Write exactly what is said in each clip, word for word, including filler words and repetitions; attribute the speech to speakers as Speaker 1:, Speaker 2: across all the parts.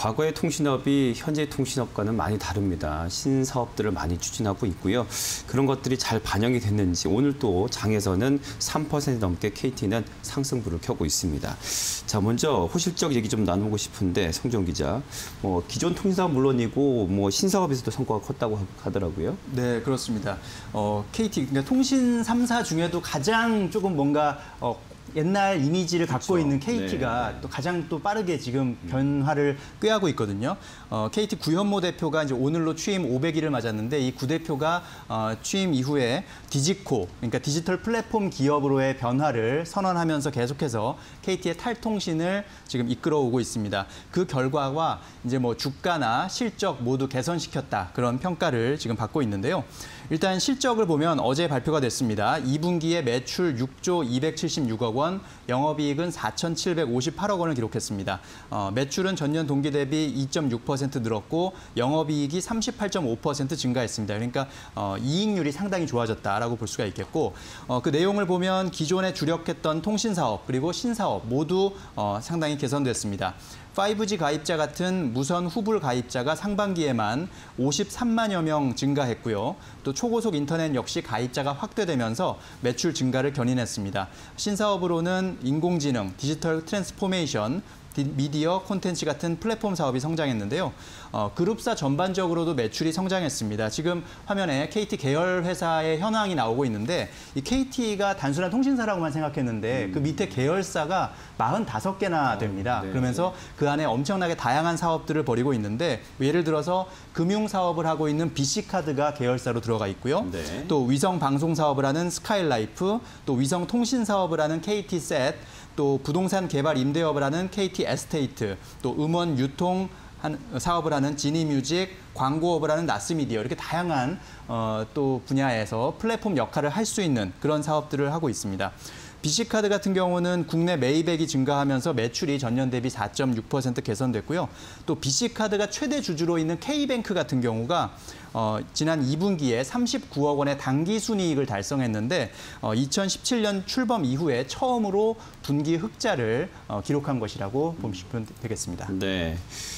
Speaker 1: 과거의 통신업이 현재의 통신업과는 많이 다릅니다. 신사업들을 많이 추진하고 있고요. 그런 것들이 잘 반영이 됐는지 오늘 또 장에서는 삼 퍼센트 넘게 케이티는 상승부를 켜고 있습니다. 자, 먼저 호실적 얘기 좀 나누고 싶은데 성종 기자, 뭐 기존 통신사업 물론이고 뭐 신사업에서도 성과가 컸다고 하더라고요.
Speaker 2: 네, 그렇습니다. 어, 케이티, 그러니까 통신 삼 사 중에도 가장 조금 뭔가 어, 옛날 이미지를 갖고
Speaker 1: 그렇죠.
Speaker 2: 있는 케이티가
Speaker 1: 네.
Speaker 2: 또 가장 또 빠르게 지금 변화를 꾀하고 있거든요. 어, 케이티 구현모 대표가 이제 오늘로 취임 오백 일을 맞았는데 이 구 대표가 어, 취임 이후에 디지코, 그러니까 디지털 플랫폼 기업으로의 변화를 선언하면서 계속해서 케이티의 탈통신을 지금 이끌어오고 있습니다. 그 결과와 이제 뭐 주가나 실적 모두 개선시켰다, 그런 평가를 지금 받고 있는데요. 일단 실적을 보면 어제 발표가 됐습니다. 이 분기에 매출 육조 이백칠십육억 원, 영업이익은 사천칠백오십팔억 원을 기록했습니다. 어, 매출은 전년 동기 대비 이 점 육 퍼센트 늘었고 영업이익이 삼십팔 점 오 퍼센트 증가했습니다. 그러니까 어, 이익률이 상당히 좋아졌다라고 볼 수가 있겠고, 어, 그 내용을 보면 기존에 주력했던 통신사업 그리고 신사업 모두 어, 상당히 개선됐습니다. 파이브지 가입자 같은 무선 후불 가입자가 상반기에만 오십삼만여 명 증가했고요. 또 초고속 인터넷 역시 가입자가 확대되면서 매출 증가를 견인했습니다. 신사업으로는 인공지능, 디지털 트랜스포메이션, 미디어, 콘텐츠 같은 플랫폼 사업이 성장했는데요. 어, 그룹사 전반적으로도 매출이 성장했습니다. 지금 화면에 케이티 계열 회사의 현황이 나오고 있는데 이 케이티가 단순한 통신사라고만 생각했는데 음. 그 밑에 계열사가 사십오 개나 됩니다. 어, 네. 그러면서 그 안에 엄청나게 다양한 사업들을 벌이고 있는데 예를 들어서 금융 사업을 하고 있는 비씨카드가 계열사로 들어가 있고요. 네. 또 위성 방송 사업을 하는 스카이라이프, 또 위성 통신 사업을 하는 케이티셋, 또 부동산 개발 임대업을 하는 케이티 에스테이트, 또 음원 유통 사업을 하는 지니뮤직, 광고업을 하는 나스미디어, 이렇게 다양한 어, 또 분야에서 플랫폼 역할을 할 수 있는 그런 사업들을 하고 있습니다. 비씨카드 같은 경우는 국내 매입액이 증가하면서 매출이 전년 대비 사 점 육 퍼센트 개선됐고요. 또 비씨카드가 최대 주주로 있는 K뱅크 같은 경우가 어, 지난 이 분기에 삼십구억 원의 당기 순이익을 달성했는데 어, 이천십칠 년 출범 이후에 처음으로 분기 흑자를 어, 기록한 것이라고 보시면 되겠습니다.
Speaker 1: 네.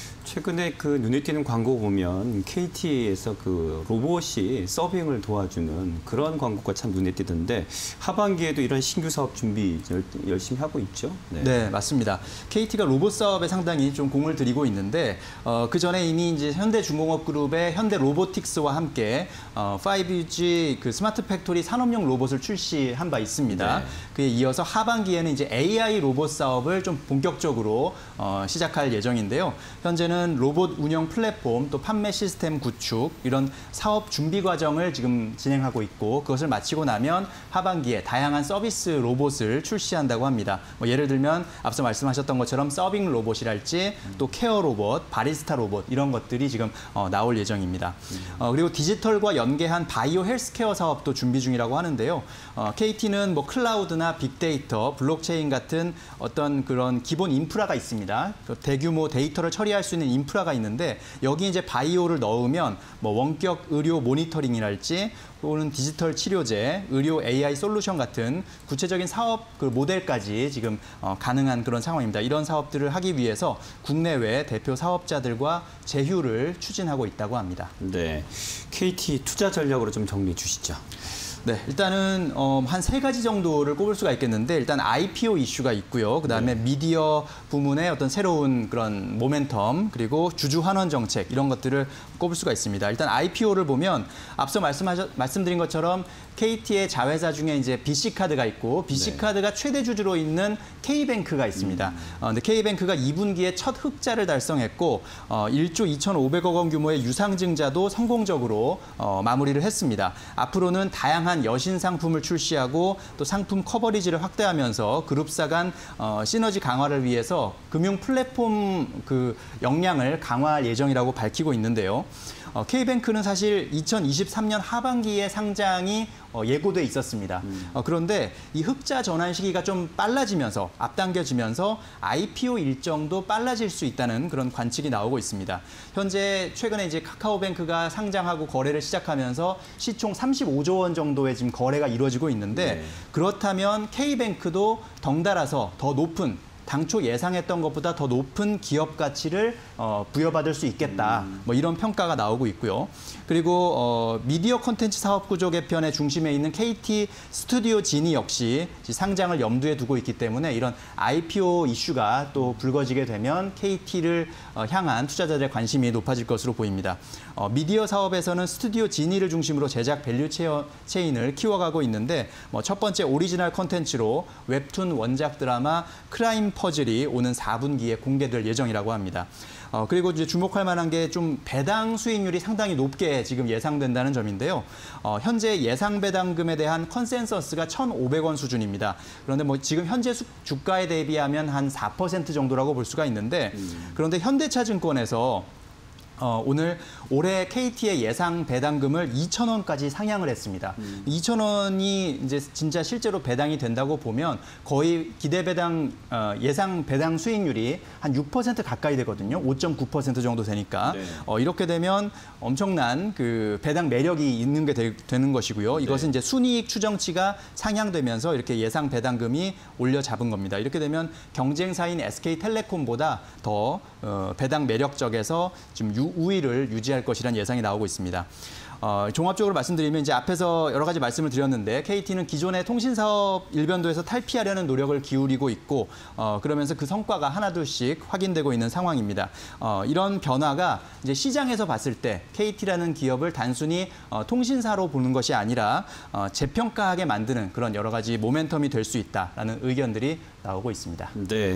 Speaker 1: 최근에 그 눈에 띄는 광고 보면 케이티에서 그 로봇이 서빙을 도와주는 그런 광고가 참 눈에 띄던데 하반기에도 이런 신규 사업 준비 열심히 하고 있죠?
Speaker 2: 네, 네 맞습니다. 케이티가 로봇 사업에 상당히 좀 공을 들이고 있는데 어, 그 전에 이미 이제 현대중공업그룹의 현대로보틱스와 함께 어, 파이브지 그 스마트 팩토리 산업용 로봇을 출시한 바 있습니다. 네. 그에 이어서 하반기에는 이제 에이아이 로봇 사업을 좀 본격적으로 어, 시작할 예정인데요. 현재는 로봇 운영 플랫폼, 또 판매 시스템 구축, 이런 사업 준비 과정을 지금 진행하고 있고 그것을 마치고 나면 하반기에 다양한 서비스 로봇을 출시한다고 합니다. 뭐 예를 들면 앞서 말씀하셨던 것처럼 서빙 로봇이랄지 또 케어 로봇, 바리스타 로봇 이런 것들이 지금 어, 나올 예정입니다. 어, 그리고 디지털과 연계한 바이오 헬스케어 사업도 준비 중이라고 하는데요. 어, 케이티는 뭐 클라우드나 빅데이터, 블록체인 같은 어떤 그런 기본 인프라가 있습니다. 대규모 데이터를 처리할 수 있는 인프라가 있는데 여기 이제 바이오를 넣으면 뭐 원격 의료 모니터링이랄지 또는 디지털 치료제, 의료 에이아이 솔루션 같은 구체적인 사업 그 모델까지 지금 어, 가능한 그런 상황입니다. 이런 사업들을 하기 위해서 국내외 대표 사업자들과 제휴를 추진하고 있다고 합니다.
Speaker 1: 네, 케이티 투자 전략으로 좀 정리해 주시죠.
Speaker 2: 네, 일단은 어, 한 세 가지 정도를 꼽을 수가 있겠는데 일단 아이피오 이슈가 있고요. 그다음에 네. 미디어 부문의 어떤 새로운 그런 모멘텀 그리고 주주 환원 정책 이런 것들을 꼽을 수가 있습니다. 일단 아이피오를 보면 앞서 말씀하셨, 말씀드린 것처럼 케이티의 자회사 중에 이제 비씨카드가 있고 비씨카드가 네. 최대 주주로 있는 K뱅크가 있습니다. 음. 어, 근데 K뱅크가 이 분기에 첫 흑자를 달성했고 어, 일조 이천오백억 원 규모의 유상증자도 성공적으로 어, 마무리를 했습니다. 앞으로는 다양한 여신 상품을 출시하고 또 상품 커버리지를 확대하면서 그룹사 간 어, 시너지 강화를 위해서 금융 플랫폼 그 역량을 강화할 예정이라고 밝히고 있는데요. 어, K뱅크는 사실 이천이십삼 년 하반기에 상장이 어, 예고돼 있었습니다. 음. 어, 그런데 이 흑자 전환 시기가 좀 빨라지면서 앞당겨지면서 아이피오 일정도 빨라질 수 있다는 그런 관측이 나오고 있습니다. 현재 최근에 이제 카카오뱅크가 상장하고 거래를 시작하면서 시총 삼십오조 원 정도의 지금 거래가 이루어지고 있는데 네. 그렇다면 K뱅크도 덩달아서 더 높은 당초 예상했던 것보다 더 높은 기업 가치를 어, 부여받을 수 있겠다. 뭐 이런 평가가 나오고 있고요. 그리고 어, 미디어 콘텐츠 사업 구조 개편의 중심에 있는 케이티 스튜디오 지니 역시 상장을 염두에 두고 있기 때문에 이런 아이피오 이슈가 또 불거지게 되면 케이티를 어, 향한 투자자들의 관심이 높아질 것으로 보입니다. 어, 미디어 사업에서는 스튜디오 지니를 중심으로 제작 밸류 체인을 키워가고 있는데 뭐 첫 번째 오리지널 콘텐츠로 웹툰 원작 드라마 크라임 퍼즐이 오는 사 분기에 공개될 예정이라고 합니다. 어, 그리고 이제 주목할 만한 게 좀 배당 수익률이 상당히 높게 지금 예상된다는 점인데요. 어, 현재 예상 배당금에 대한 컨센서스가 천오백 원 수준입니다. 그런데 뭐 지금 현재 수, 주가에 대비하면 한 사 퍼센트 정도라고 볼 수가 있는데 그런데 현대차증권에서 어, 오늘 올해 케이티의 예상 배당금을 이천 원까지 상향을 했습니다. 음. 이천 원이 이제 진짜 실제로 배당이 된다고 보면 거의 기대 배당 어, 예상 배당 수익률이 한 육 퍼센트 가까이 되거든요. 오 점 구 퍼센트 정도 되니까 네. 어, 이렇게 되면 엄청난 그 배당 매력이 있는 게 되, 되는 것이고요. 이것은 네. 이제 순이익 추정치가 상향되면서 이렇게 예상 배당금이 올려 잡은 겁니다. 이렇게 되면 경쟁사인 에스케이텔레콤보다 더 어, 배당 매력적에서 지금 유, 우위를 유지할 것이라는 예상이 나오고 있습니다. 어, 종합적으로 말씀드리면 이제 앞에서 여러 가지 말씀을 드렸는데 케이티는 기존의 통신사업 일변도에서 탈피하려는 노력을 기울이고 있고 어, 그러면서 그 성과가 하나둘씩 확인되고 있는 상황입니다. 어, 이런 변화가 이제 시장에서 봤을 때 케이티라는 기업을 단순히 어, 통신사로 보는 것이 아니라 어, 재평가하게 만드는 그런 여러 가지 모멘텀이 될 수 있다라는 의견들이 나오고 있습니다.
Speaker 1: 네.